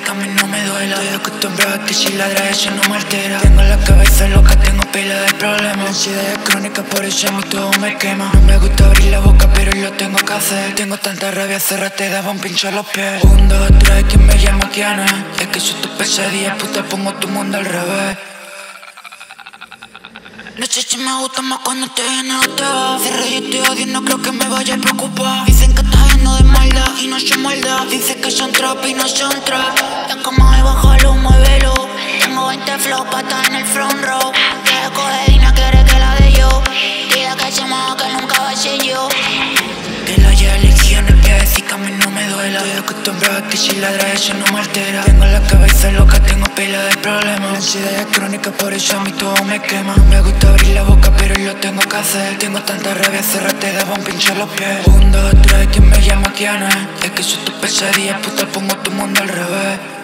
que a mí no me duela. Estoy acostumbrado a que si ladra eso no me altera. Tengo la cabeza loca, tengo pila de problemas. La ansiedad es crónica, por eso a mí todo me quema. No me gusta abrir la boca, pero lo tengo que hacer. Tengo tanta rabia, te daba un pincho a los pies. 1, 2, 3, ¿quién me llama? ¿Quién es? Es que soy tu pesadilla, puta, pongo tu mundo al revés. No sé si me gusta más cuando te viene o te va. Cierro y te odio, no creo que me vaya a preocupar. Dicen que estás lleno de maldad y no son maldad. Dicen que son trap y no son trap. La cama y baja el humo y velo. Tengo 20 flow pa' estar en el front row. Que coge y no quiere que la de yo. Dile que se mueva que nunca va a ser yo. Que la haya elecciones que decir que a mí no me duela. Estoy acostumbrado a que si ladra eso no me altera. Tengo la cabeza loca, tengo pila de problemas. La ansiedad es crónica, por eso a mí todo me quema. No me gusta abrir la boca, pero lo tengo que hacer. Tengo tanta rabia, te daba un pincho a los pies. 1, 2, 3, ¿quién me llama? ¿Quién es? Es que soy tu pesadilla, puta, pongo tu mundo al revés.